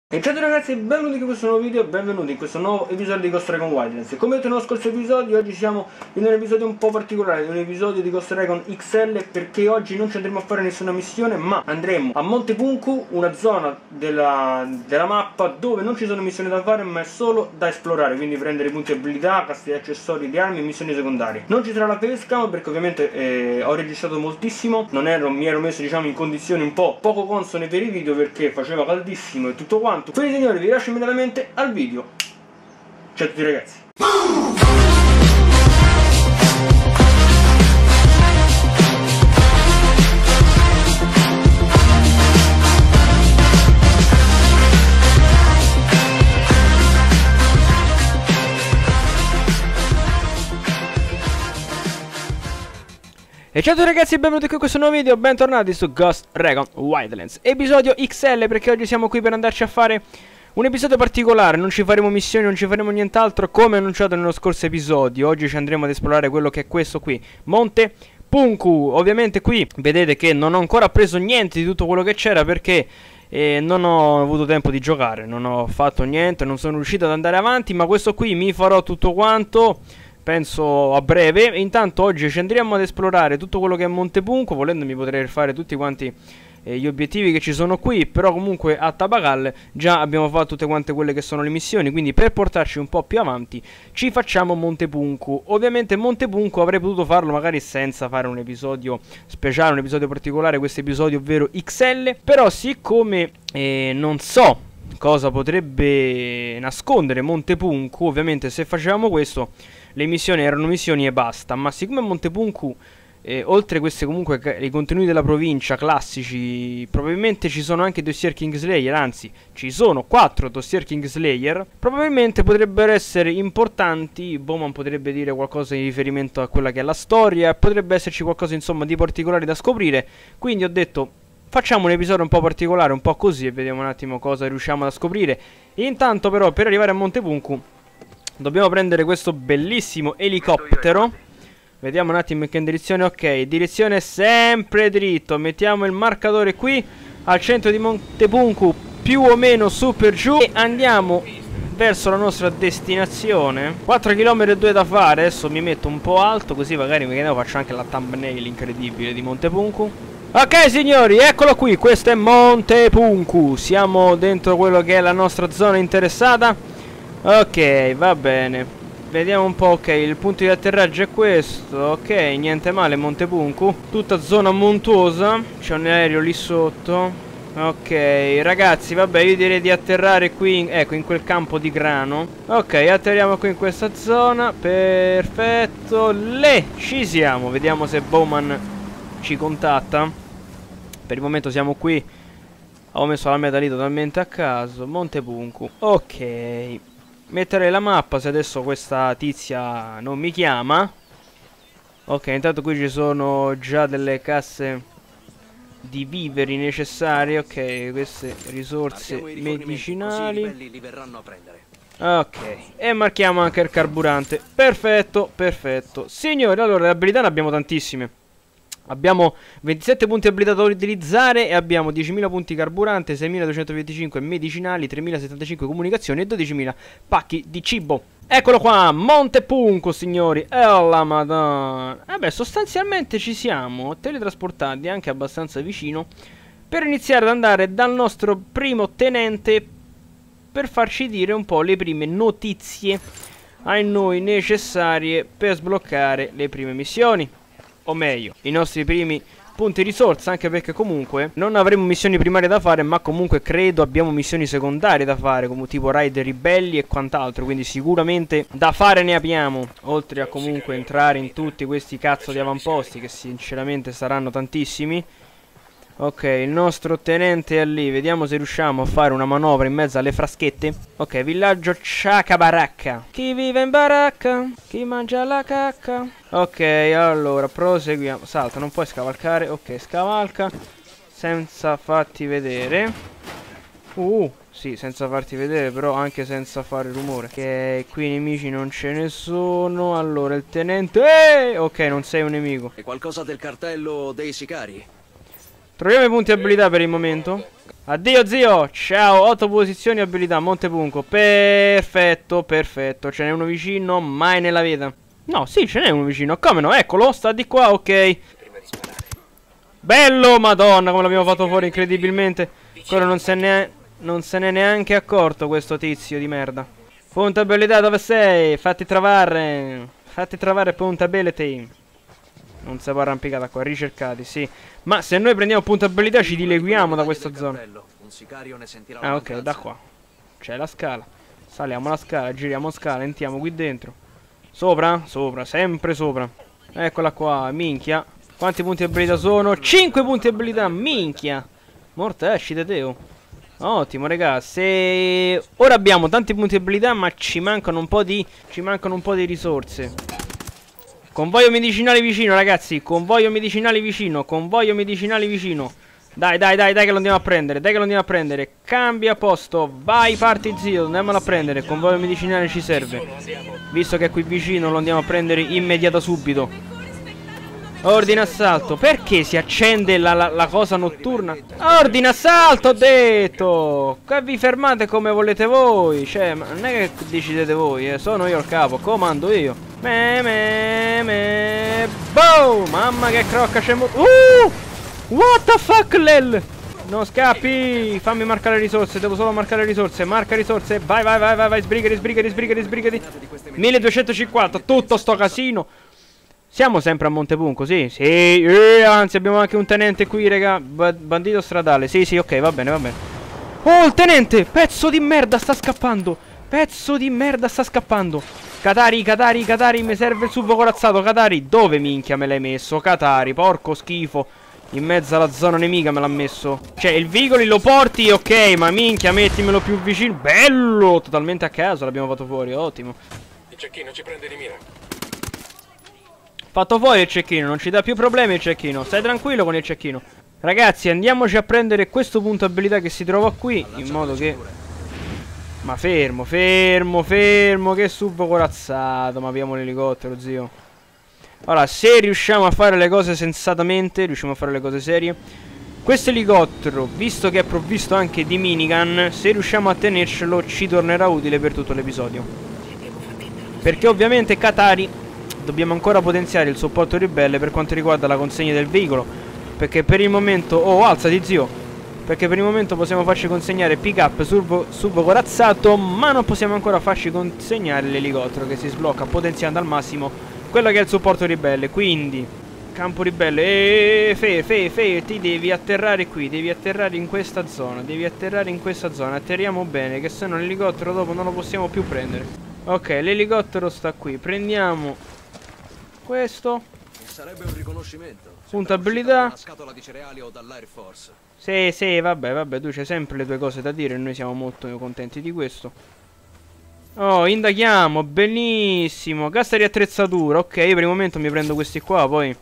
E ciao a tutti ragazzi, benvenuti in questo nuovo video, benvenuti in questo nuovo episodio di Ghost Recon Wildlands. Come detto nello scorso episodio, oggi siamo in un episodio un po' particolare, un episodio di Ghost Recon XL, perché oggi non ci andremo a fare nessuna missione, ma andremo a Monte Punku, una zona della mappa dove non ci sono missioni da fare, ma è solo da esplorare, quindi prendere punti abilità, casti accessori di armi e missioni secondarie. Non ci sarà la facecam perché ovviamente ho registrato moltissimo, mi ero messo diciamo in condizioni un po' poco consone per i video perché faceva caldissimo e tutto quanto. Quindi signori, vi lascio immediatamente al video. Ciao a tutti ragazzi. E ciao a tutti ragazzi e benvenuti qui in questo nuovo video, bentornati su Ghost Recon Wildlands episodio XL, perché oggi siamo qui per andarci a fare un episodio particolare. Non ci faremo missioni, non ci faremo nient'altro, come annunciato nello scorso episodio. Oggi ci andremo ad esplorare quello che è questo qui, Monte Punku. Ovviamente qui vedete che non ho ancora preso niente di tutto quello che c'era perché non ho avuto tempo di giocare, non ho fatto niente, non sono riuscito ad andare avanti, ma questo qui mi farò tutto quanto penso a breve. E intanto oggi ci andremo ad esplorare tutto quello che è Monte Punku. Volendo mi potrei fare tutti quanti gli obiettivi che ci sono qui, però comunque a Tabacal già abbiamo fatto tutte quante quelle che sono le missioni, quindi per portarci un po' più avanti ci facciamo Monte Punku. Ovviamente Monte Punku avrei potuto farlo magari senza fare un episodio speciale, un episodio particolare, questo episodio ovvero XL, però siccome non so cosa potrebbe nascondere Monte Punku, ovviamente se facevamo questo le missioni erano missioni e basta, ma siccome Monte Punku oltre queste comunque i contenuti della provincia classici, probabilmente ci sono anche dossier Kingslayer, anzi ci sono 4 dossier Kingslayer, probabilmente potrebbero essere importanti. Bowman potrebbe dire qualcosa in riferimento a quella che è la storia, potrebbe esserci qualcosa insomma di particolare da scoprire, quindi ho detto facciamo un episodio un po' particolare, un po' così, e vediamo un attimo cosa riusciamo a scoprire. Intanto però per arrivare a Monte Punku dobbiamo prendere questo bellissimo elicottero. Vediamo un attimo in che direzione. Ok, direzione sempre dritto. Mettiamo il marcatore qui al centro di Monte Punku, più o meno su per giù, e andiamo verso la nostra destinazione. 4 km e 2 da fare. Adesso mi metto un po' alto così magari faccio anche la thumbnail incredibile di Monte Punku. Ok signori, eccolo qui, questo è Monte Punku. Siamo dentro quello che è la nostra zona interessata. Ok, va bene. Vediamo un po', ok, il punto di atterraggio è questo. Ok, niente male, Monte Punku, tutta zona montuosa. C'è un aereo lì sotto. Ok, ragazzi, vabbè, io direi di atterrare qui, ecco, in quel campo di grano. Ok, atterriamo qui in questa zona. Perfetto, ci siamo. Vediamo se Bowman ci contatta. Per il momento siamo qui. Ho messo la meta lì totalmente a caso. Monte Punku, ok. Metterei la mappa se adesso questa tizia non mi chiama. Ok, intanto qui ci sono già delle casse di viveri necessarie. Ok, queste risorse medicinali. Ok, e marchiamo anche il carburante. Perfetto, perfetto. Signori, allora le abilità ne abbiamo tantissime. Abbiamo 27 punti abilità da utilizzare e abbiamo 10.000 punti carburante, 6.225 medicinali, 3.075 comunicazioni e 12.000 pacchi di cibo. Eccolo qua, Monte Punku signori. E la madonna. Vabbè, sostanzialmente ci siamo teletrasportati anche abbastanza vicino per iniziare ad andare dal nostro primo tenente per farci dire un po' le prime notizie a noi necessarie per sbloccare le prime missioni. O meglio, i nostri primi punti risorsa, anche perché comunque non avremo missioni primarie da fare, ma comunque credo abbiamo missioni secondarie da fare, come tipo raid ribelli e quant'altro, quindi sicuramente da fare ne abbiamo, oltre a comunque entrare in tutti questi cazzo di avamposti che sinceramente saranno tantissimi. Ok, il nostro tenente è lì, vediamo se riusciamo a fare una manovra in mezzo alle fraschette. Ok, villaggio Chakabaracca. Chi vive in baracca? Chi mangia la cacca? Ok, allora, proseguiamo. Salta, non puoi scavalcare. Ok, scavalca senza farti vedere. Sì, senza farti vedere, però anche senza fare rumore. Ok, qui nemici non ce ne sono. Allora, il tenente... ok, non sei un nemico. È qualcosa del cartello dei sicari? Troviamo i punti abilità per il momento. Addio zio. Ciao. 8 posizioni abilità. Montepunco. Perfetto, perfetto. Ce n'è uno vicino. Mai nella vita. No, sì, ce n'è uno vicino. Come no? Eccolo. Sta di qua. Ok. Bello. Madonna, come l'abbiamo fatto fuori incredibilmente. Quello non se n'è neanche accorto, questo tizio di merda. Punta abilità, dove sei? Fatti trovare. Fatti trovare punta ability. Non si può arrampicare da qua, ricercati, sì. Ma se noi prendiamo punta abilità ci dileguiamo da questa zona. Ah, ok, da qua. C'è la scala. Saliamo la scala, giriamo scala, entriamo qui dentro. Sopra? Sopra, sempre sopra. Eccola qua, minchia. Quanti punti abilità sono? 5 punti abilità, minchia. Morta, esci da Teo. Ottimo, raga. Se ora abbiamo tanti punti abilità, ma ci mancano un po' di risorse. Convoglio medicinale vicino, ragazzi. Convoglio medicinale vicino. Convoglio medicinale vicino. Dai, dai, dai, dai che lo andiamo a prendere. Dai che lo andiamo a prendere. Cambia posto. Vai, parti zio. Andiamolo a prendere. Convoglio medicinale ci serve. Visto che è qui vicino, lo andiamo a prendere immediata subito. Ordine assalto. Perché si accende la cosa notturna? Ordine assalto, ho detto. Che vi fermate come volete voi. Cioè, ma non è che decidete voi, sono io il capo, comando io. Boom. Mamma che crocca c'è. What the fuck, lel. Non scappi. Fammi marcare le risorse. Devo solo marcare le risorse. Marca risorse. Vai, vai, vai, vai, vai. Sbrigati, sbrigati, sbrigati, sbrigati. 1250. Tutto sto casino. Siamo sempre a Montepunco, sì, sì, anzi abbiamo anche un tenente qui, raga, bandito stradale, sì, sì, ok, va bene, va bene. Oh, il tenente, pezzo di merda, sta scappando, pezzo di merda, sta scappando. Katari, Katari, Katari, mi serve il sugo corazzato, Katari, dove minchia me l'hai messo, Katari, porco schifo. In mezzo alla zona nemica me l'ha messo. Cioè, il veicolo lo porti, ok, ma minchia, mettimelo più vicino, bello, totalmente a caso l'abbiamo fatto fuori, ottimo. Il cecchino ci prende di mira. Fatto fuori il cecchino, non ci dà più problemi il cecchino. Stai tranquillo con il cecchino. Ragazzi, andiamoci a prendere questo punto abilità che si trova qui, in modo che... Ma fermo, fermo, fermo. Che subbo corazzato. Ma abbiamo l'elicottero, zio. Allora, se riusciamo a fare le cose sensatamente, riusciamo a fare le cose serie, questo elicottero, visto che è provvisto anche di minigun, se riusciamo a tenercelo ci tornerà utile per tutto l'episodio. Perché ovviamente Katari... Dobbiamo ancora potenziare il supporto ribelle per quanto riguarda la consegna del veicolo. Perché per il momento... Oh, alzati zio. Perché per il momento possiamo farci consegnare pick up subbo corazzato, ma non possiamo ancora farci consegnare l'elicottero che si sblocca potenziando al massimo quello che è il supporto ribelle. Quindi campo ribelle. Fe, ti devi atterrare qui. Devi atterrare in questa zona. Devi atterrare in questa zona. Atterriamo bene, che se no l'elicottero dopo non lo possiamo più prendere. Ok, l'elicottero sta qui. Prendiamo questo. Sarebbe un riconoscimento. Punta abilità. Una scatola di cereali o dall'Air Force. Sì, sì, vabbè, tu c'hai sempre le tue cose da dire e noi siamo molto contenti di questo. Oh, indaghiamo, benissimo. Gasta di attrezzatura, ok, io per il momento mi prendo questi qua, poi...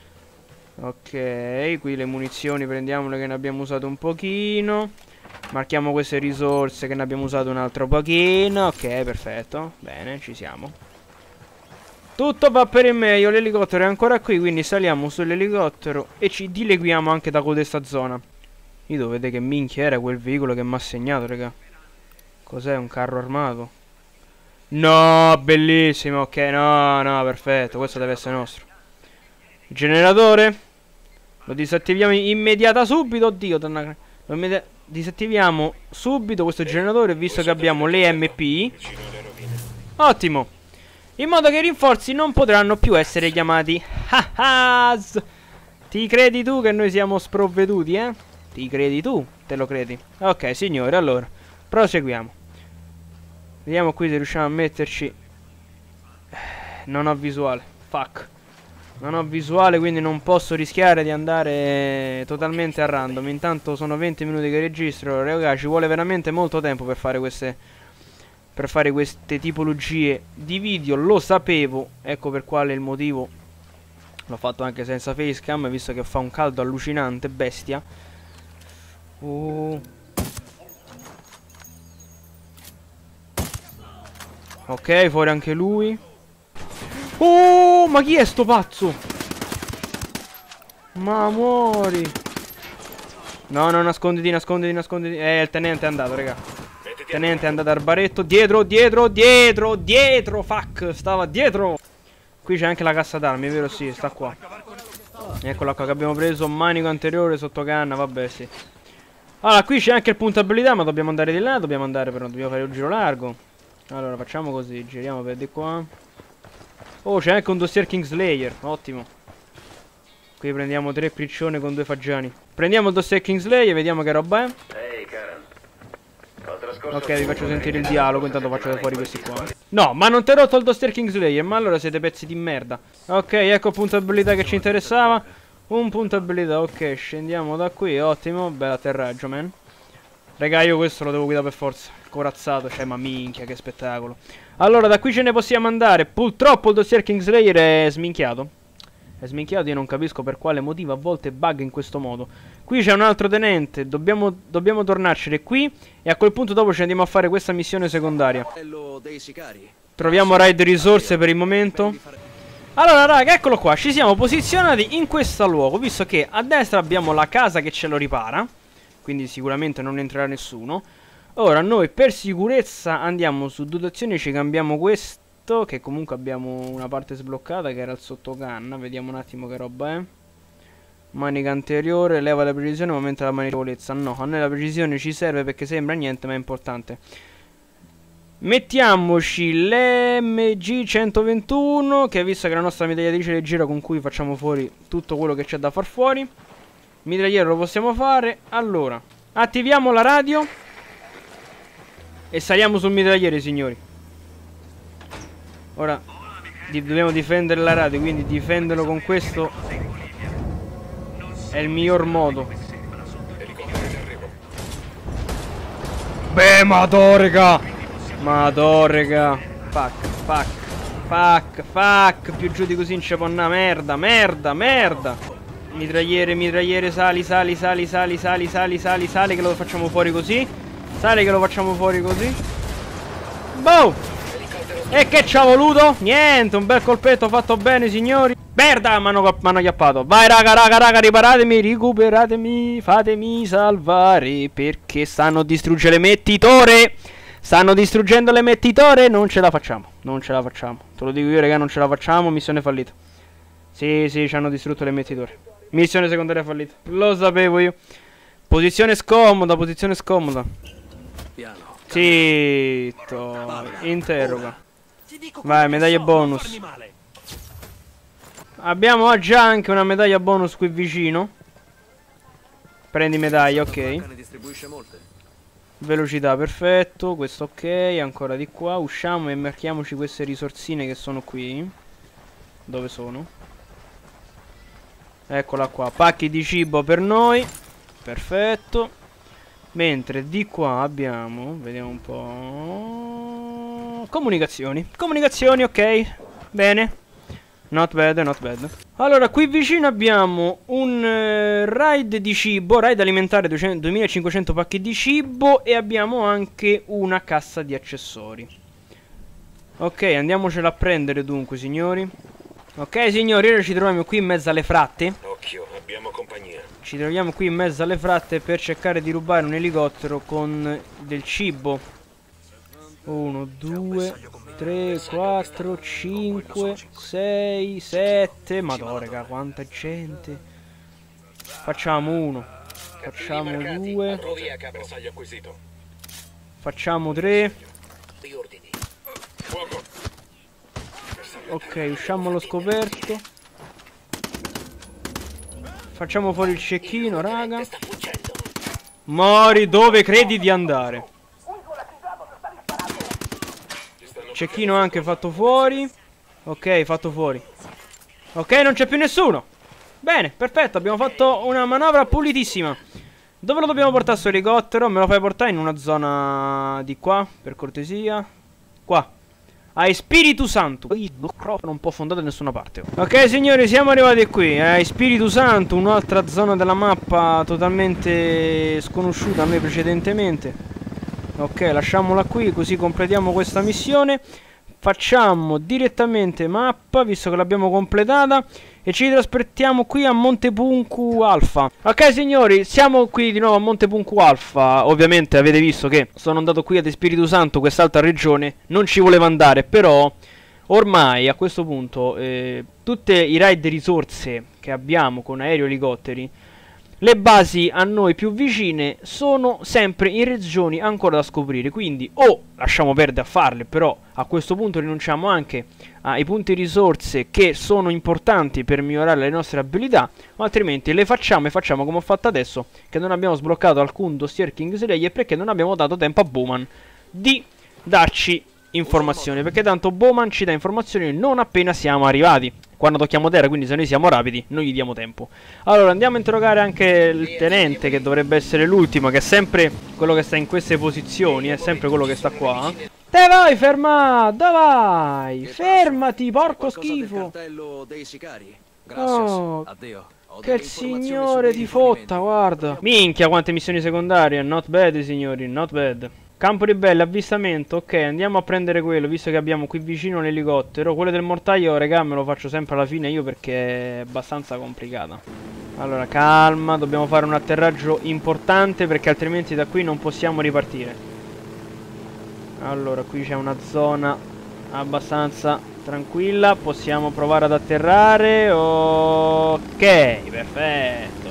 Ok, qui le munizioni prendiamole che ne abbiamo usato un pochino. Marchiamo queste risorse che ne abbiamo usato un altro pochino. Ok, perfetto, bene, ci siamo. Tutto va per il meglio, l'elicottero è ancora qui, quindi saliamo sull'elicottero e ci dileguiamo anche da questa zona. Io dovete che minchia era quel veicolo che mi ha segnato, raga. Cos'è, un carro armato? No, bellissimo, ok, no, perfetto, questo deve essere nostro. Il generatore? Lo disattiviamo immediata subito, oddio, disattiviamo subito questo generatore visto che abbiamo le MP. Ottimo. In modo che i rinforzi non potranno più essere chiamati. Ti credi tu che noi siamo sprovveduti, eh? Ti credi tu? Te lo credi? Ok, signore, allora proseguiamo. Vediamo qui se riusciamo a metterci. Non ho visuale. Fuck. Non ho visuale, quindi non posso rischiare di andare totalmente a random. Intanto sono 20 minuti che registro. Raga, ci vuole veramente molto tempo per fare queste tipologie di video, lo sapevo, ecco per quale il motivo l'ho fatto anche senza facecam, visto che fa un caldo allucinante, bestia. Ok, fuori anche lui. Ma chi è sto pazzo? Ma muori. No, no, nasconditi, nasconditi, nasconditi. Il tenente è andato, raga. Il tenente è andato al baretto. Dietro, dietro, dietro, dietro. Fuck, stava dietro. Qui c'è anche la cassa d'armi, vero? Sì, sta qua. Eccola qua che abbiamo preso. Manico anteriore sotto canna, vabbè, sì. Allora, qui c'è anche il punto abilità, ma dobbiamo andare di là. Dobbiamo andare, però dobbiamo fare un giro largo. Allora, facciamo così. Giriamo per di qua. Oh, c'è anche un dossier Kingslayer. Ottimo. Qui prendiamo 3 piccioni con 2 fagiani. Prendiamo il dossier Kingslayer, vediamo che roba è. Ehi, Karen. Ok, vi faccio sentire il dialogo, intanto faccio fuori questi qua. No, ma non ti ho rotto il dossier Kingslayer, ma allora siete pezzi di merda. Ok, ecco il punto abilità che ci interessava. Un punto abilità, ok, scendiamo da qui, ottimo, bel atterraggio, man. Raga, io questo lo devo guidare per forza. Corazzato, cioè, ma minchia, che spettacolo. Allora, da qui ce ne possiamo andare. Purtroppo il dossier Kingslayer è sminchiato. È sminchiato, io non capisco per quale motivo a volte bug in questo modo. Qui c'è un altro tenente, dobbiamo tornarcene qui. E a quel punto dopo ci andiamo a fare questa missione secondaria. Dei sicari. Troviamo raid risorse per il momento. Allora raga, eccolo qua, ci siamo posizionati in questo luogo. Visto che a destra abbiamo la casa che ce lo ripara, quindi sicuramente non entrerà nessuno. Ora noi per sicurezza andiamo su dotazioni e ci cambiamo questo, che comunque abbiamo una parte sbloccata che era il sottocanna. Vediamo un attimo che roba è. Manica anteriore, leva la precisione, aumenta la maniorevolezza. No, a noi la precisione ci serve perché sembra niente ma è importante. Mettiamoci l'MG 121, che visto che è la nostra mitragliatrice leggera con cui facciamo fuori tutto quello che c'è da far fuori. Mitragliere lo possiamo fare. Allora, attiviamo la radio e saliamo sul mitragliere, signori. Ora dobbiamo difendere la radio, quindi difenderlo con questo è il miglior modo. Beh, madorega! Madorega! Fuck, fuck, fuck, fuck! Più giù di così non ci può andare, merda, merda, merda! Mitragliere, mitragliere, sali, sali, sali, sali, sali, sali, sali, sali, che lo facciamo fuori così. Sali che lo facciamo fuori così. Boom! E che ci ha voluto? Niente, un bel colpetto fatto bene, signori. Merda, m'hanno chiappato. Vai, raga, raga, raga, riparatemi, recuperatemi, fatemi salvare, perché stanno distruggendo l'emettitore. Stanno distruggendo l'emettitore. Non ce la facciamo, non ce la facciamo. Te lo dico io, raga, non ce la facciamo. Missione fallita. Sì, sì, ci hanno distrutto l'emettitore. Missione secondaria fallita. Lo sapevo io. Posizione scomoda, posizione scomoda. Piano. Zitto. Interroga. Vai, medaglia bonus. Abbiamo già anche una medaglia bonus qui vicino. Prendi medaglia, ok. Ne distribuisce molte. Velocità, perfetto. Questo ok, ancora di qua. Usciamo e marchiamoci queste risorsine che sono qui. Dove sono? Eccola qua, pacchi di cibo per noi. Perfetto. Mentre di qua abbiamo, vediamo un po'. Comunicazioni. Comunicazioni, ok. Bene. Not bad, not bad. Allora, qui vicino abbiamo un raid di cibo, raid alimentare, 2500 pacchi di cibo. E abbiamo anche una cassa di accessori. Ok, andiamocela a prendere dunque, signori. Ok, signori, ora ci troviamo qui in mezzo alle fratte. Occhio, abbiamo compagnia. Ci troviamo qui in mezzo alle fratte per cercare di rubare un elicottero con del cibo. 1, 2, 3, 4, 5, 6, 7. Madonna, raga, quanta gente. Facciamo 1. Facciamo 2. Facciamo 3. Ok, usciamo allo scoperto. Facciamo fuori il cecchino, raga. Mori, dove credi di andare? Cecchino anche fatto fuori. Ok, fatto fuori. Ok, non c'è più nessuno. Bene, perfetto, abbiamo fatto una manovra pulitissima. Dove lo dobbiamo portare sto elicottero? Me lo fai portare in una zona di qua, per cortesia. Qua. A Spiritu Santo. Il microfono non può fondare da nessuna parte. Ok, signori, siamo arrivati qui. A Spiritu Santo, un'altra zona della mappa totalmente sconosciuta a me precedentemente. Ok, lasciamola qui, così completiamo questa missione. facciamo direttamente mappa, visto che l'abbiamo completata, e ci trasportiamo qui a Monte Punku Alfa. Ok signori, siamo qui di nuovo a Monte Punku Alfa. Ovviamente avete visto che sono andato qui ad Espiritu Santo, quest'altra regione. Non ci volevo andare, però ormai a questo punto tutte i raid risorse che abbiamo con aereo e elicotteri, le basi a noi più vicine sono sempre in regioni ancora da scoprire. Quindi o lasciamo perdere a farle, però a questo punto rinunciamo anche ai punti risorse che sono importanti per migliorare le nostre abilità, o altrimenti le facciamo e facciamo come ho fatto adesso, che non abbiamo sbloccato alcun dossier Kingslayer perché non abbiamo dato tempo a Bowman di darci informazioni, perché tanto Bowman ci dà informazioni non appena siamo arrivati, quando tocchiamo terra. Quindi se noi siamo rapidi non gli diamo tempo. Allora andiamo a interrogare anche il tenente, che dovrebbe essere l'ultimo, che è sempre quello che sta in queste posizioni, è sempre quello che sta qua. Te vai, ferma, dove vai? Fermati, porco schifo. Oh, che il signore ti fotta, guarda. Minchia quante missioni secondarie. Not bad signori, not bad. Campo ribelle, avvistamento, ok, andiamo a prendere quello, visto che abbiamo qui vicino l'elicottero. Quello del mortaio, regà, me lo faccio sempre alla fine io perché è abbastanza complicata. Allora, calma, dobbiamo fare un atterraggio importante perché altrimenti da qui non possiamo ripartire. Allora, qui c'è una zona abbastanza tranquilla, possiamo provare ad atterrare. Ok, perfetto.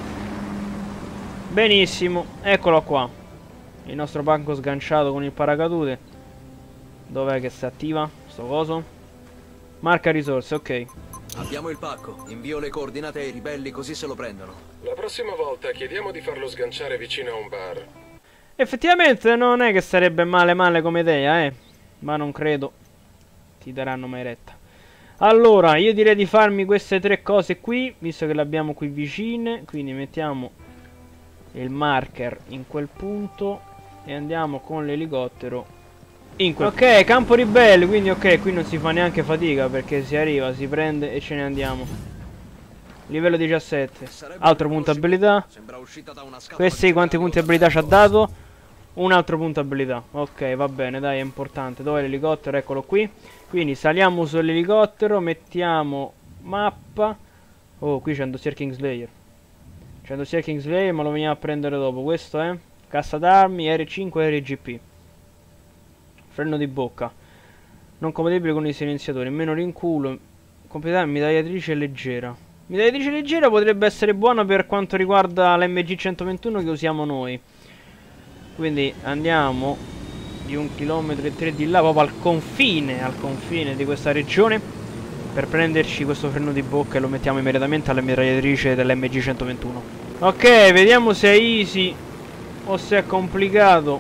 Benissimo, eccolo qua. Il nostro banco sganciato con il paracadute. Dov'è che si attiva sto coso? Marca risorse, ok. Abbiamo il pacco. Invio le coordinate ai ribelli così se lo prendono. La prossima volta chiediamo di farlo sganciare vicino a un bar. Effettivamente non è che sarebbe male come idea, ma non credo ti daranno mai retta. Allora, io direi di farmi queste tre cose qui, visto che le abbiamo qui vicine. Quindi mettiamo il marker in quel punto e andiamo con l'elicottero in quel punto. Ok, campo ribelle, quindi ok, qui non si fa neanche fatica perché si arriva, si prende e ce ne andiamo. Livello 17. Altro punto abilità. Questi quanti punti abilità ci ha dato? Un altro punto abilità. Ok, va bene, dai, è importante. Dov'è l'elicottero? Eccolo qui. Quindi saliamo sull'elicottero, mettiamo mappa. Oh, qui c'è un dossier Kingslayer. C'è un dossier Kingslayer, ma lo veniamo a prendere dopo. Questo è cassa d'armi, R5 e RGP. Freno di bocca. Non compatibile con i silenziatori. Meno rinculo. Completare mitragliatrice leggera. Mitragliatrice leggera potrebbe essere buona per quanto riguarda l'MG 121 che usiamo noi. Quindi andiamo di 1,3 km di là, proprio al confine di questa regione, per prenderci questo freno di bocca e lo mettiamo immediatamente alla mitragliatrice dell'MG 121. Ok, vediamo se è easy o se è complicato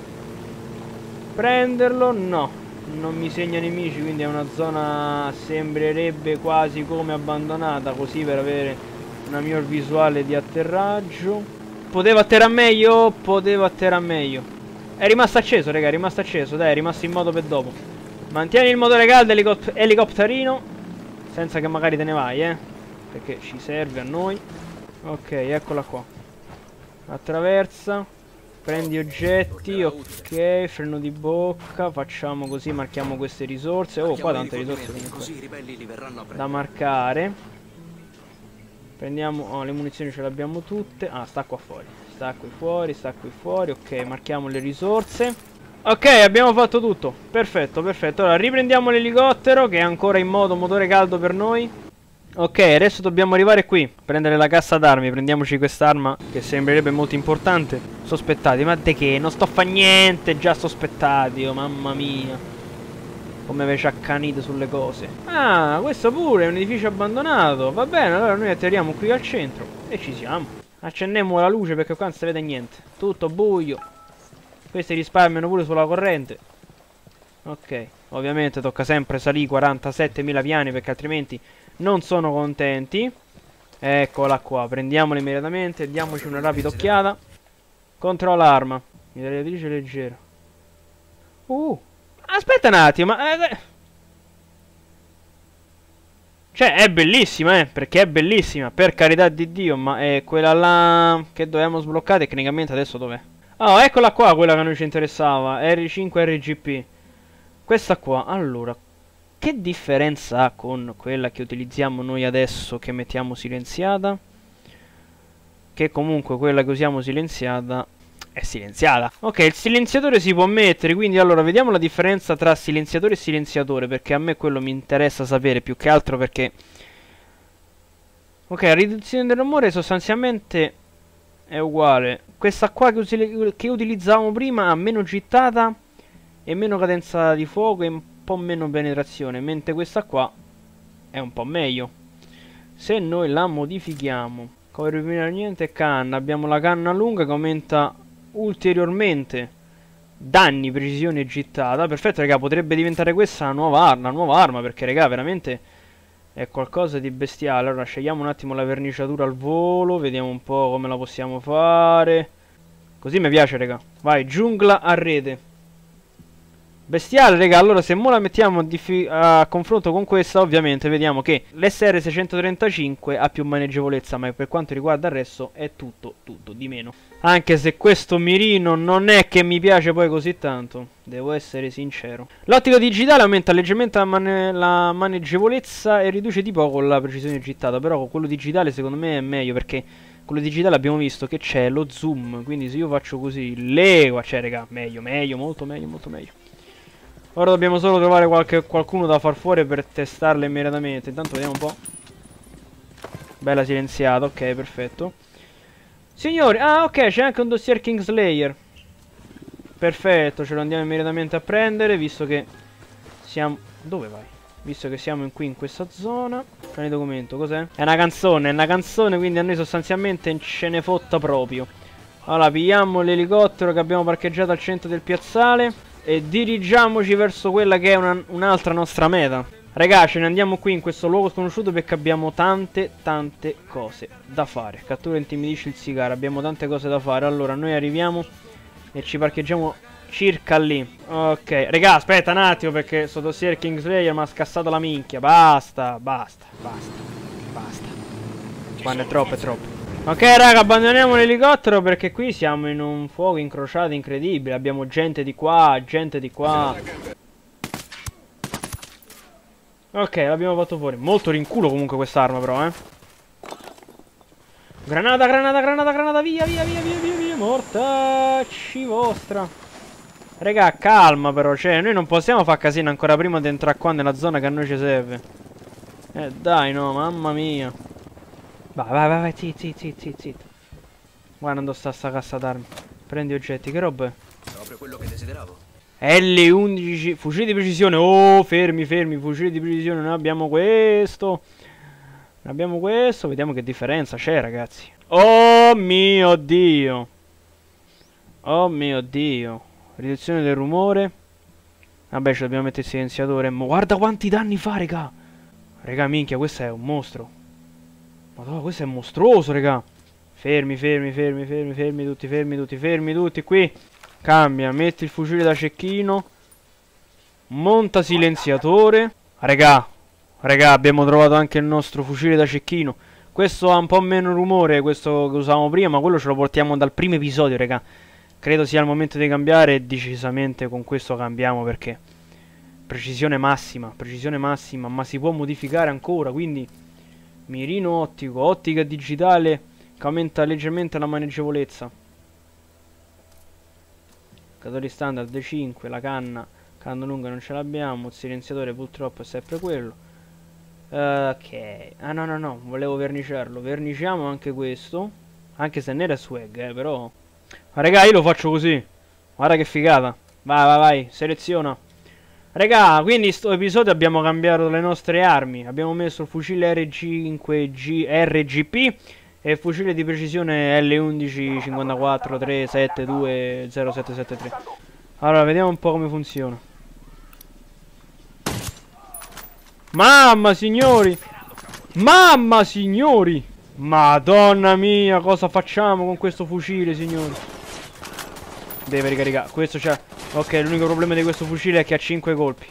prenderlo. No, non mi segna nemici, quindi è una zona, sembrerebbe quasi come abbandonata, così per avere una miglior visuale di atterraggio. Poteva atterrare meglio? Poteva atterrare meglio. È rimasto acceso, raga, è rimasto acceso. Dai, è rimasto in moto per dopo. Mantieni il motore caldo, elicopterino, senza che magari te ne vai, perché ci serve a noi. Ok, eccola qua. Attraversa. Prendi oggetti, ok, freno di bocca. Facciamo così, marchiamo queste risorse. Oh, qua tante risorse da marcare. Prendiamo, le munizioni ce le abbiamo tutte. Ah, sta qua fuori. Sta qui fuori, sta qui fuori. Ok, marchiamo le risorse. Ok, abbiamo fatto tutto. Perfetto, perfetto. Ora riprendiamo l'elicottero che è ancora in modo motore caldo per noi. Ok, adesso dobbiamo arrivare qui, prendere la cassa d'armi. Prendiamoci quest'arma che sembrerebbe molto importante. Sospettati, ma de che? Non sto a fa niente, già sospettati, oh mamma mia. Come avete accanito sulle cose. Ah, questo pure è un edificio abbandonato. Va bene, allora noi atterriamo qui al centro e ci siamo. Accendiamo la luce perché qua non si vede niente. Tutto buio. Questi risparmiano pure sulla corrente. Ok, ovviamente tocca sempre salire 47.000 piani perché altrimenti non sono contenti. Eccola qua, prendiamola immediatamente. Diamoci una rapida occhiata. Controlla l'arma. Mitragliatrice leggera. Aspetta un attimo, cioè è bellissima, perché è bellissima, per carità di Dio, ma è quella là che dovevamo sbloccare tecnicamente adesso dov'è? Oh, eccola qua quella che a noi ci interessava, R5 RGP. Questa qua, allora, che differenza ha con quella che utilizziamo noi adesso, che mettiamo silenziata? Che comunque quella che usiamo silenziata è silenziata. Ok, il silenziatore si può mettere, quindi allora vediamo la differenza tra silenziatore e silenziatore, perché a me quello mi interessa sapere più che altro perché... Ok, la riduzione del rumore sostanzialmente è uguale. Questa qua che utilizzavamo prima ha meno gittata e meno cadenza di fuoco e un po' meno penetrazione, mentre questa qua è un po' meglio. Se noi la modifichiamo, come prima niente canna, abbiamo la canna lunga che aumenta ulteriormente danni, precisione e gittata. Perfetto, raga, potrebbe diventare questa una nuova arma, perché raga, veramente è qualcosa di bestiale. Allora scegliamo un attimo la verniciatura al volo, vediamo un po' come la possiamo fare. Così mi piace, raga. Vai, giungla a rete. Bestiale, raga. Allora se mo la mettiamo a confronto con questa, ovviamente vediamo che l'SR 635 ha più maneggevolezza, ma per quanto riguarda il resto è tutto di meno. Anche se questo mirino non è che mi piace poi così tanto, devo essere sincero. L'ottico digitale aumenta leggermente la maneggevolezza e riduce di poco la precisione gittata, però quello digitale secondo me è meglio, perché quello digitale abbiamo visto che c'è lo zoom, quindi se io faccio così, cioè raga, meglio, molto meglio. Ora dobbiamo solo trovare qualcuno da far fuori per testarla immediatamente. Intanto vediamo un po'. Bella silenziata, ok, perfetto. Signori, ah ok, c'è anche un dossier Kingslayer. Perfetto, ce lo andiamo immediatamente a prendere, visto che siamo... Dove vai? Visto che siamo qui in questa zona. Prendi documento, cos'è? È una canzone, quindi a noi sostanzialmente ce ne fotta proprio. Allora, pigliamo l'elicottero che abbiamo parcheggiato al centro del piazzale e dirigiamoci verso quella che è un'altra nostra meta. Raga, ce ne andiamo qui in questo luogo sconosciuto perché abbiamo tante cose da fare. Cattura e intimidisci il sigaro, abbiamo tante cose da fare. Allora, noi arriviamo e ci parcheggiamo circa lì. Ok, raga, aspetta un attimo perché sto dossier Kingslayer mi ha scassato la minchia. Basta. Quando è troppo, è troppo. Ok raga, abbandoniamo l'elicottero perché qui siamo in un fuoco incrociato incredibile. Abbiamo gente di qua, gente di qua. Ok, l'abbiamo fatto fuori. Molto rinculo comunque quest'arma però, Granata, via. Mortacci vostra. Raga, calma però, cioè, noi non possiamo fare casino ancora prima di entrare qua nella zona che a noi ci serve. Dai, no, mamma mia. Vai, zitto. Guarda dove sta sta cassa d'armi. Prendi oggetti, che roba è? Proprio quello che desideravo. L11, fucile di precisione. Oh, fermi, fucile di precisione. Noi abbiamo questo. Vediamo che differenza c'è, ragazzi. Oh mio Dio. Riduzione del rumore. Vabbè, ci dobbiamo mettere il silenziatore. Ma guarda quanti danni fa, raga. Raga, minchia, questo è un mostro. Madonna, questo è mostruoso, raga. Fermi tutti qui. Cambia, metti il fucile da cecchino. Monta silenziatore. Raga, abbiamo trovato anche il nostro fucile da cecchino. Questo ha un po' meno rumore, questo che usavamo prima, ma quello ce lo portiamo dal primo episodio, raga. Credo sia il momento di cambiare e decisamente con questo cambiamo perché precisione massima, ma si può modificare ancora, quindi mirino ottico, ottica digitale che aumenta leggermente la maneggevolezza. Catori standard 5, la canna lunga non ce l'abbiamo, il silenziatore purtroppo è sempre quello. Ok, ah no, volevo verniciarlo, verniciamo anche questo, anche se nera è swag, però... Ma raga, io lo faccio così, guarda che figata, vai, seleziona. Raga, quindi in sto episodio abbiamo cambiato le nostre armi. Abbiamo messo il fucile RG5G RGP e il fucile di precisione L11 54 372 0773. Allora, vediamo un po' come funziona. Mamma signori! Madonna mia, cosa facciamo con questo fucile, signori? Deve ricaricare. Questo c'ha... Ok, l'unico problema di questo fucile è che ha 5 colpi.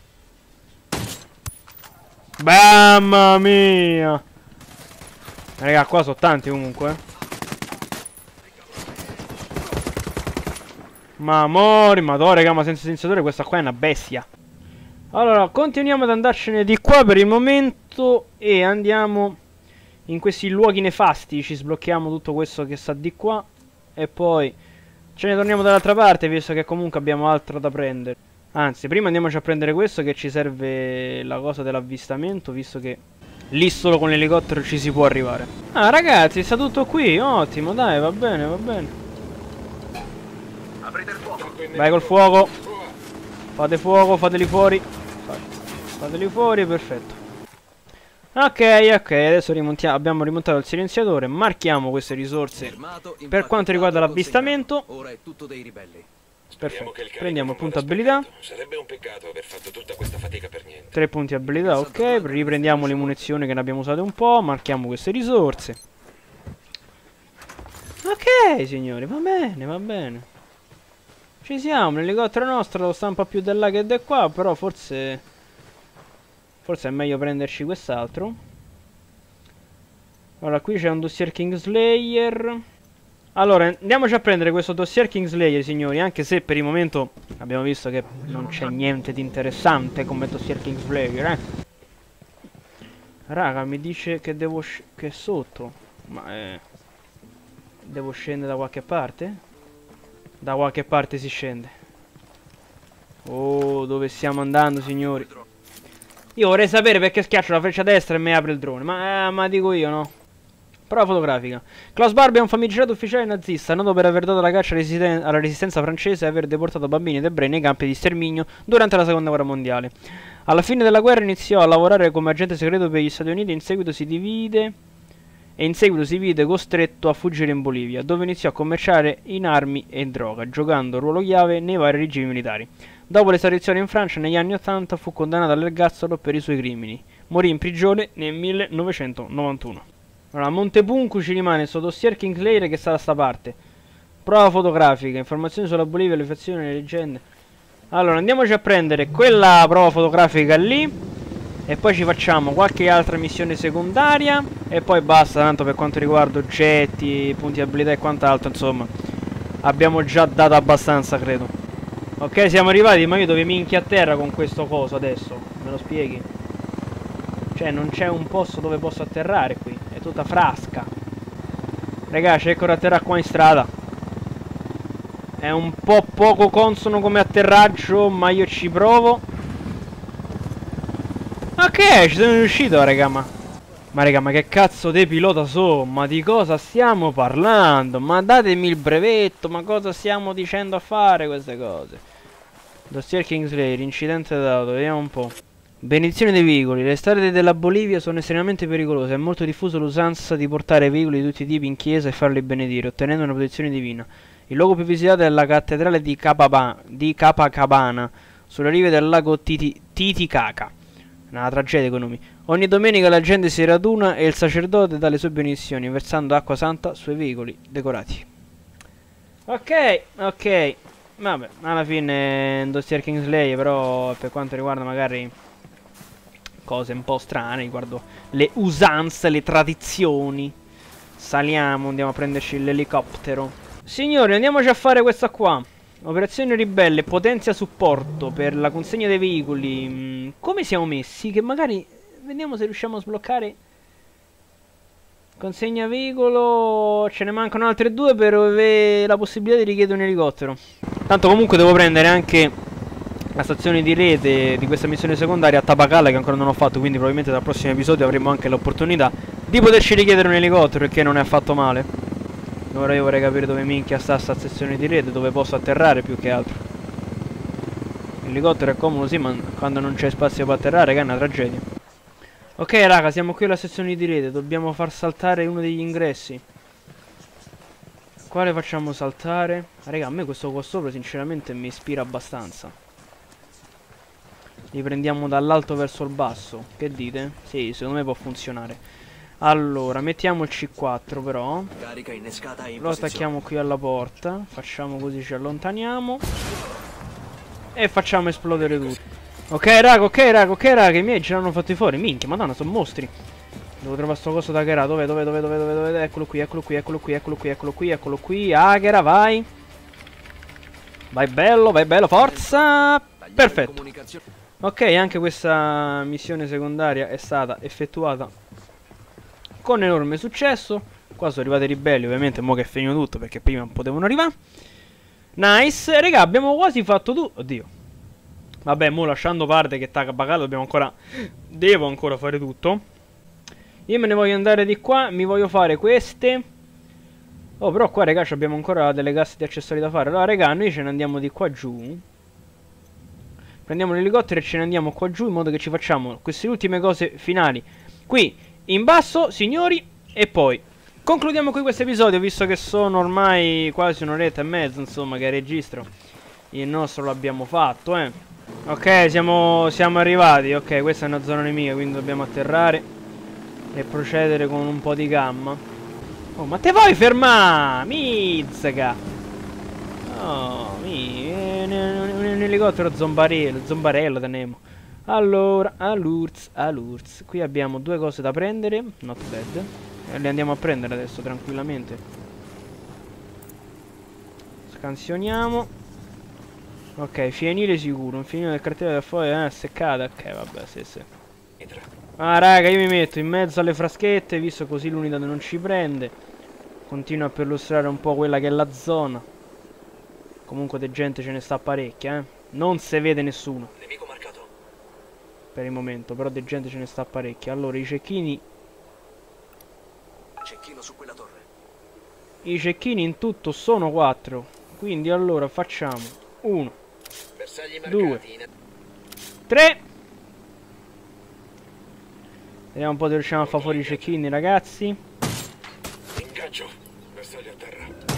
Mamma mia! Raga, qua sono tanti comunque. Ma amori, madonna, raga, ma senza silenziatore questa qua è una bestia. Allora, continuiamo ad andarcene di qua per il momento e andiamo in questi luoghi nefasti. Ci sblocchiamo tutto questo che sta di qua e poi ce ne torniamo dall'altra parte, visto che comunque abbiamo altro da prendere. Anzi, prima andiamoci a prendere questo, che ci serve la cosa dell'avvistamento, visto che lì solo con l'elicottero ci si può arrivare. Ah, ragazzi, sta tutto qui, ottimo, dai, va bene, va bene. Aprite il fuoco. Vai col fuoco. Fate fuoco, fateli fuori. Fateli fuori, perfetto. Ok, adesso abbiamo rimontato il silenziatore. Marchiamo queste risorse per quanto riguarda l'avvistamento. Ora è tutto dei ribelli. Perfetto, prendiamo il punto abilità. Sarebbe un peccato aver fatto tutta questa fatica per niente. 3 punti abilità, ok. Riprendiamo le munizioni che ne abbiamo usate un po'. Marchiamo queste risorse. Ok, signori, va bene, va bene. Ci siamo, l'elicottero nostro lo sta un po' più da là che da qua, però forse è meglio prenderci quest'altro. Allora, qui c'è un dossier Kingslayer. Allora, andiamoci a prendere questo dossier Kingslayer, signori, anche se per il momento abbiamo visto che non c'è niente di interessante come dossier Kingslayer, Raga, mi dice che devo che è sotto. Ma devo scendere da qualche parte? Da qualche parte si scende. Oh, dove stiamo andando, signori? Io vorrei sapere perché schiaccio la freccia destra e mi apre il drone. Ma dico io, no? Prova fotografica. Klaus Barbie è un famigerato ufficiale nazista, noto per aver dato la caccia alla resistenza francese e aver deportato bambini ed ebrei nei campi di sterminio durante la seconda guerra mondiale. Alla fine della guerra iniziò a lavorare come agente segreto per gli Stati Uniti e in seguito si vide costretto a fuggire in Bolivia, dove iniziò a commerciare in armi e droga, giocando un ruolo chiave nei vari regimi militari. Dopo l'estradizione in Francia negli anni 80 fu condannato all'ergastolo per i suoi crimini. Morì in prigione nel 1991. Allora, a Montepuncu ci rimane il suo dossier Kingslayer che sta da sta parte. Prova fotografica, informazioni sulla Bolivia, le fazioni, le leggende. Allora, andiamoci a prendere quella prova fotografica lì. E poi ci facciamo qualche altra missione secondaria. E poi basta, tanto per quanto riguarda oggetti, punti abilità e quant'altro, insomma. Abbiamo già dato abbastanza, credo. Ok, siamo arrivati, ma io dove minchia a terra con questo coso adesso? Me lo spieghi? Cioè, non c'è un posto dove posso atterrare qui. È tutta frasca. Raga, cerco di atterrare qua in strada. È un po' poco consono come atterraggio, ma io ci provo. Ok, ci sono riuscito, raga, ma raga, ma che cazzo di pilota so? Ma di cosa stiamo parlando? Ma datemi il brevetto, ma cosa stiamo dicendo a fare queste cose? Dossier Kingslayer, incidente dato, vediamo un po'. Benedizione dei veicoli. Le strade della Bolivia sono estremamente pericolose. È molto diffusa l'usanza di portare veicoli di tutti i tipi in chiesa e farli benedire, ottenendo una protezione divina. Il luogo più visitato è la cattedrale di Copacabana, sulle rive del lago Titicaca. Una tragedia con nomi. Ogni domenica la gente si raduna e il sacerdote dà le sue benedizioni, versando acqua santa sui veicoli decorati. Ok, ok. Vabbè, alla fine è un dossier Kingslayer, però per quanto riguarda magari cose un po' strane, riguardo le usanze, le tradizioni. Saliamo, andiamo a prenderci l'elicottero. Signori, andiamoci a fare questa qua. Operazione ribelle, potenzia supporto per la consegna dei veicoli. Come siamo messi? Che magari vediamo se riusciamo a sbloccare. Consegna veicolo. Ce ne mancano altre due per avere la possibilità di richiedere un elicottero. Tanto comunque devo prendere anche la stazione di rete di questa missione secondaria a Tabacala, che ancora non ho fatto, quindi probabilmente dal prossimo episodio avremo anche l'opportunità di poterci richiedere un elicottero, il che non è affatto male. Ora io vorrei capire dove minchia sta sta stazione di rete, dove posso atterrare più che altro. L'elicottero è comodo sì, ma quando non c'è spazio per atterrare che è una tragedia. Ok raga, siamo qui alla sezione di rete, dobbiamo far saltare uno degli ingressi. Quale facciamo saltare? Raga, a me questo qua sopra sinceramente mi ispira abbastanza. Li prendiamo dall'alto verso il basso, che dite? Sì, secondo me può funzionare. Allora, mettiamo il C4 però. Carica innescata in Lo attacchiamo qui alla porta. Facciamo così, ci allontaniamo. E facciamo esplodere tutto. Ok raga, i miei ce l'hanno fatti fuori. Minchia, madonna, sono mostri. Devo trovare sto coso da Hackera. Dove? Eccolo qui. Hackera, vai. Vai bello, forza. Perfetto. Ok, anche questa missione secondaria è stata effettuata con enorme successo. Qua sono arrivati i ribelli, ovviamente mo che è finito tutto perché prima non potevano arrivare. Nice, raga, abbiamo quasi fatto tutto. Oddio. Vabbè, mo lasciando parte che tagga bagato dobbiamo ancora... Devo ancora fare tutto. Io me ne voglio andare di qua, mi voglio fare queste. Oh, però qua, raga, abbiamo ancora delle casse di accessori da fare. Allora, raga, noi ce ne andiamo di qua giù. Prendiamo l'elicottero e ce ne andiamo qua giù in modo che ci facciamo queste ultime cose finali qui in basso, signori. E poi concludiamo qui questo episodio, visto che sono ormai quasi un'oretta e mezza, insomma, che registro. Il nostro l'abbiamo fatto, Ok, siamo arrivati. Ok, questa è una zona nemica, quindi dobbiamo atterrare e procedere con un po' di gamma. Oh, ma te vuoi fermare? Mizzica! Oh, un elicottero zombarello teniamo. Allora, all'Urz. Qui abbiamo due cose da prendere. Not bad. E le andiamo a prendere adesso tranquillamente. Scansioniamo. Ok, fienile sicuro. Un fienile del cartello da fuori è seccata. Ok, vabbè, sì. Ah, raga, io mi metto in mezzo alle fraschette, visto così l'unità non ci prende. Continuo a perlustrare un po' quella che è la zona. Comunque di gente ce ne sta parecchia, Non si vede nessuno. Nemico marcato. Per il momento, però di gente ce ne sta parecchia. Allora, i cecchini... Cecchino su quella torre. I cecchini in tutto sono 4. Quindi allora facciamo 1, 2, 3. Vediamo un po' se riusciamo a far fuori i cecchini, ragazzi. Ingaggio. Bersaglio a terra.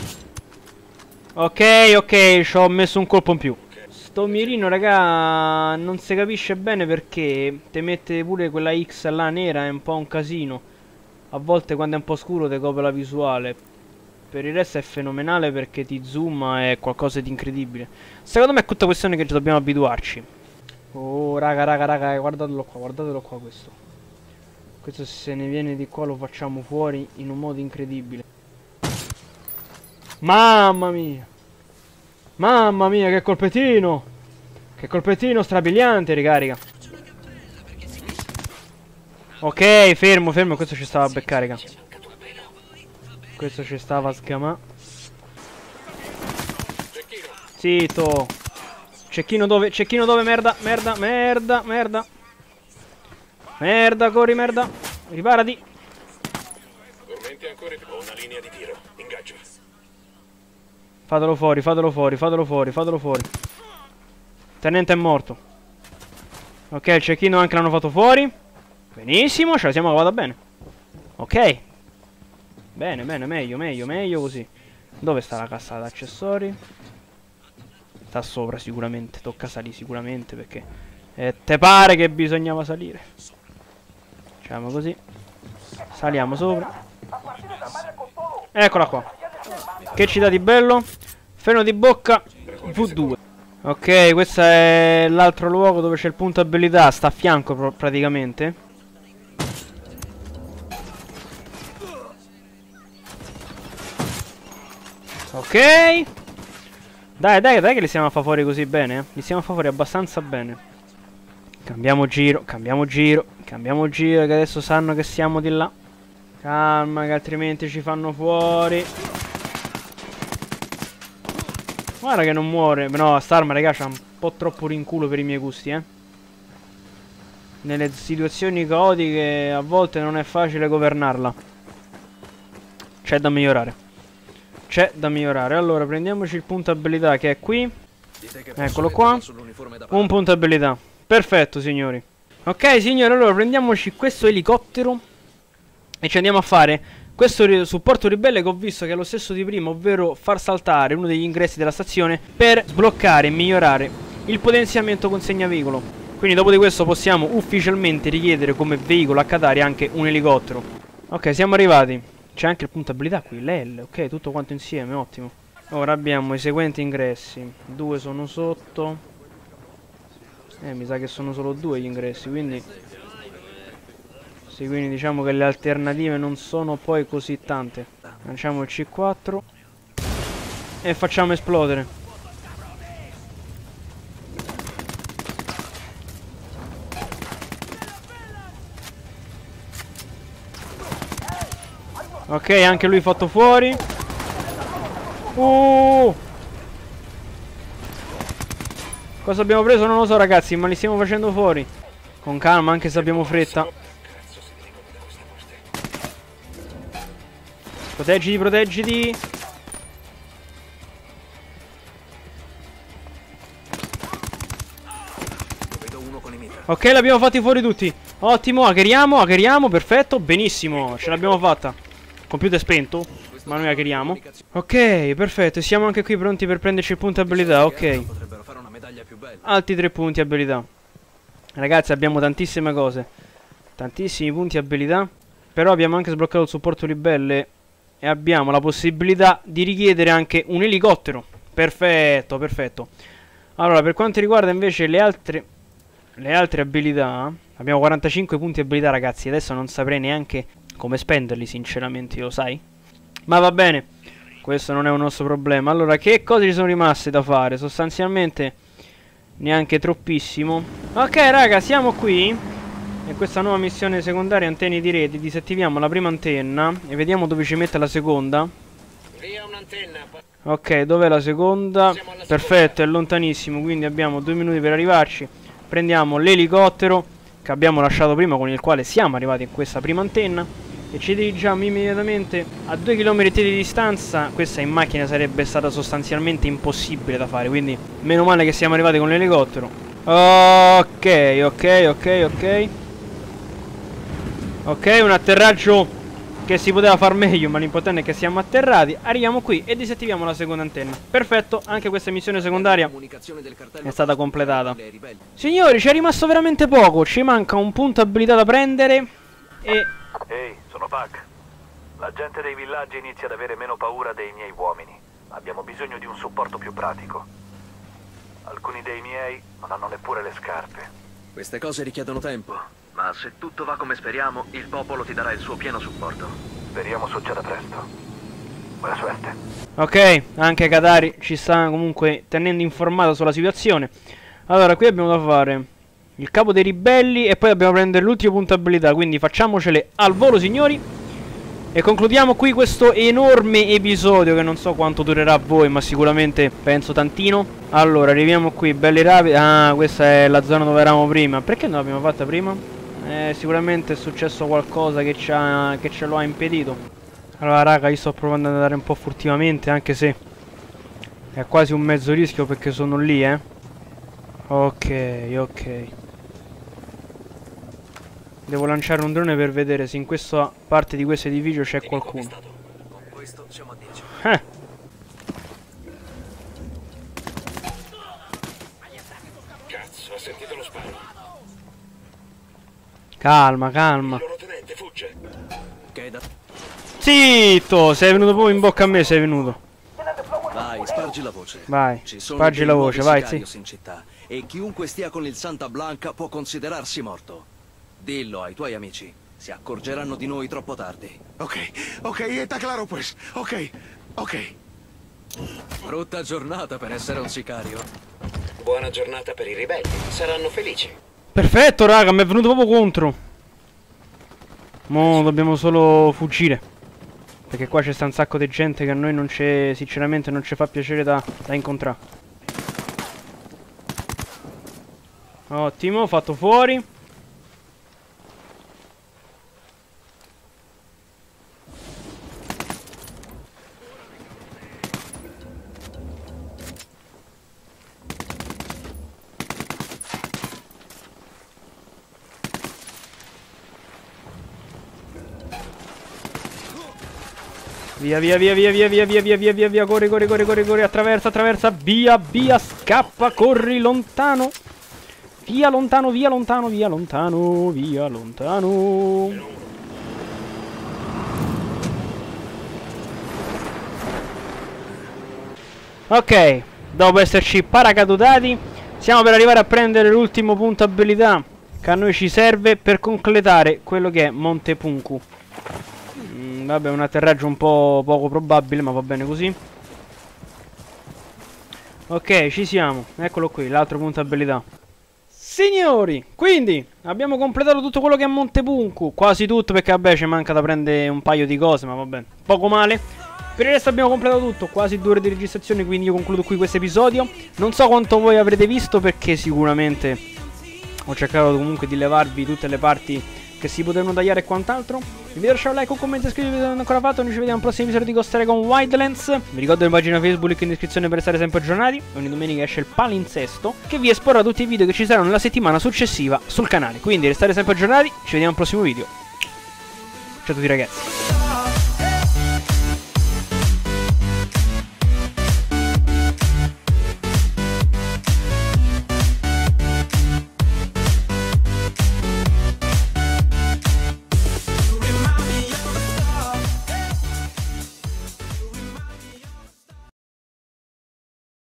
Ok, ci ho messo un colpo in più. Sto mirino, raga, non si capisce bene perché te mette pure quella X là nera, è un po' un casino. A volte quando è un po' scuro te copre la visuale. Per il resto è fenomenale perché ti zooma, è qualcosa di incredibile. Secondo me è tutta questione che ci dobbiamo abituarci. Oh, raga, guardatelo qua questo. Questo se ne viene di qua lo facciamo fuori in un modo incredibile. Mamma mia! Mamma mia, che colpettino! Che colpettino strabiliante, ricarica. Ok, fermo, questo ci stava a beccare, raga. Questo ci stava a sgamà. Zitto. Cecchino dove? Merda. Merda, corri, merda. Riparati. Dormenti ancora. Ho una linea di tiro. Ingaggio. Fatelo fuori. Tenente è morto. Ok, il cecchino anche l'hanno fatto fuori. Benissimo, ce la siamo cavata bene. Ok. Bene, meglio così. Dove sta la cassa da accessori? Sta sopra sicuramente. Tocca salire sicuramente perché te pare che bisognava salire. Facciamo così. Saliamo sopra. Eccola qua. Che ci dà di bello? Freno di bocca V2. Ok, questo è l'altro luogo dove c'è il punto abilità. Sta a fianco praticamente. Ok. Dai che li stiamo a fare fuori così bene, Li stiamo a fare fuori abbastanza bene. Cambiamo giro, che adesso sanno che siamo di là. Calma, che altrimenti ci fanno fuori. Guarda che non muore. No, st'arma, raga, c'ha un po' troppo rinculo per i miei gusti, Nelle situazioni caotiche a volte non è facile governarla. C'è da migliorare. Allora, prendiamoci il punto abilità che è qui. Eccolo qua. Un punto abilità. Perfetto, signori. Ok, signori, allora prendiamoci questo elicottero e ci andiamo a fare questo supporto ribelle che ho visto che è lo stesso di prima, ovvero far saltare uno degli ingressi della stazione per sbloccare e migliorare il potenziamento consegna veicolo. Quindi dopo di questo possiamo ufficialmente richiedere come veicolo a Qatari anche un elicottero. Ok, siamo arrivati. C'è anche il punto abilità qui, l'L, ok, tutto quanto insieme, ottimo. Ora abbiamo i seguenti ingressi. 2 sono sotto. Mi sa che sono solo 2 gli ingressi, quindi... Sì, quindi diciamo che le alternative non sono poi così tante. Lanciamo il C4 e facciamo esplodere. Ok, anche lui fatto fuori. Cosa abbiamo preso? Non lo so ragazzi, ma li stiamo facendo fuori. Con calma, anche se abbiamo fretta. Proteggiti, proteggiti. Ok, l'abbiamo fatti fuori tutti. Ottimo, hackeriamo, perfetto, benissimo. Ce l'abbiamo fatta. Computer spento, ma noi hackeriamo. Ok, perfetto, siamo anche qui pronti per prenderci il punto abilità, ok. Altri 3 punti abilità. Ragazzi, abbiamo tantissime cose. Tantissimi punti abilità. Però abbiamo anche sbloccato il supporto ribelle. E abbiamo la possibilità di richiedere anche un elicottero. Perfetto, perfetto. Allora, per quanto riguarda invece le altre abilità, abbiamo 45 punti abilità ragazzi. Adesso non saprei neanche come spenderli sinceramente, lo sai? Ma va bene, questo non è un nostro problema. Allora, che cose ci sono rimaste da fare? Sostanzialmente neanche troppissimo. Ok raga, siamo qui in questa nuova missione secondaria antenne di rete. Disattiviamo la prima antenna e vediamo dove ci mette la seconda. Via un'antenna. Ok, dov'è la seconda? Perfetto, è lontanissimo, quindi abbiamo 2 minuti per arrivarci. Prendiamo l'elicottero che abbiamo lasciato prima, con il quale siamo arrivati in questa prima antenna, e ci dirigiamo immediatamente a 2 km di distanza. Questa in macchina sarebbe stata sostanzialmente impossibile da fare, quindi meno male che siamo arrivati con l'elicottero. Ok, un atterraggio che si poteva far meglio, ma l'importante è che siamo atterrati. Arriviamo qui e disattiviamo la seconda antenna. Perfetto, anche questa missione secondaria è stata completata. Signori, ci è rimasto veramente poco. Ci manca un punto abilità da prendere e... Ehi, sono Pac. La gente dei villaggi inizia ad avere meno paura dei miei uomini. Abbiamo bisogno di un supporto più pratico. Alcuni dei miei non hanno neppure le scarpe. Queste cose richiedono tempo. Ma se tutto va come speriamo, il popolo ti darà il suo pieno supporto. Speriamo succeda presto. Buona suerte. Ok, anche Katari ci sta comunque tenendo informato sulla situazione. Allora, qui abbiamo da fare il capo dei ribelli e poi dobbiamo prendere l'ultimo punto abilità. Quindi facciamocele al volo, signori. E concludiamo qui questo enorme episodio, che non so quanto durerà a voi, ma sicuramente penso tantino. Allora, arriviamo qui, belli rapidi. Ah, questa è la zona dove eravamo prima. Perché non l'abbiamo fatta prima? Sicuramente è successo qualcosa che ce lo ha impedito. Allora raga, io sto provando ad andare un po' furtivamente, anche se è quasi un mezzo rischio perché sono lì, Ok. Devo lanciare un drone per vedere se in questa parte di questo edificio c'è qualcuno. Con questo siamo a 10. Cazzo, ha sentito lo sparo. Calma. Il loro tenente fugge. Che da... Zitto, sei venuto proprio in bocca a me, sei venuto. Vai, spargi la voce. Vai, Ci sono spargi dei la nuovi voce, vai, sicarios sì. in città, e chiunque stia con il Santa Blanca può considerarsi morto. Dillo ai tuoi amici. Si accorgeranno di noi troppo tardi. Ok, está claro pues. Ok. Brutta giornata per essere un sicario. Buona giornata per i ribelli. Saranno felici. Perfetto raga, mi è venuto proprio contro. Mo' dobbiamo solo fuggire, perché qua c'è sta un sacco di gente che a noi non c'è, sinceramente non ci fa piacere da incontrare. Ottimo, fatto fuori. Via, corri, attraversa, via, scappa, corri, lontano. Via lontano. Ok, dopo esserci paracadutati, stiamo per arrivare a prendere l'ultimo punto abilità che a noi ci serve per completare quello che è Monte Punku. Vabbè, un atterraggio un po' poco probabile, ma va bene così. Ok, ci siamo. Eccolo qui, l'altro punto abilità. Signori, quindi abbiamo completato tutto quello che è Montepunku. Quasi tutto, perché vabbè ci manca da prendere un paio di cose, ma vabbè, poco male. Per il resto abbiamo completato tutto, quasi 2 ore di registrazione, quindi io concludo qui questo episodio. Non so quanto voi avrete visto, perché sicuramente ho cercato comunque di levarvi tutte le parti che si potevano tagliare e quant'altro. Vi invito a lasciare un like, un commento e iscrivetevi se non l'avete ancora fatto. Noi ci vediamo al prossimo episodio di Ghost Recon Wildlands. Vi ricordo la pagina Facebook, link in descrizione per restare sempre aggiornati. Ogni domenica esce il palinsesto, che vi esporrà tutti i video che ci saranno nella settimana successiva sul canale. Quindi restate sempre aggiornati, ci vediamo al prossimo video. Ciao a tutti ragazzi.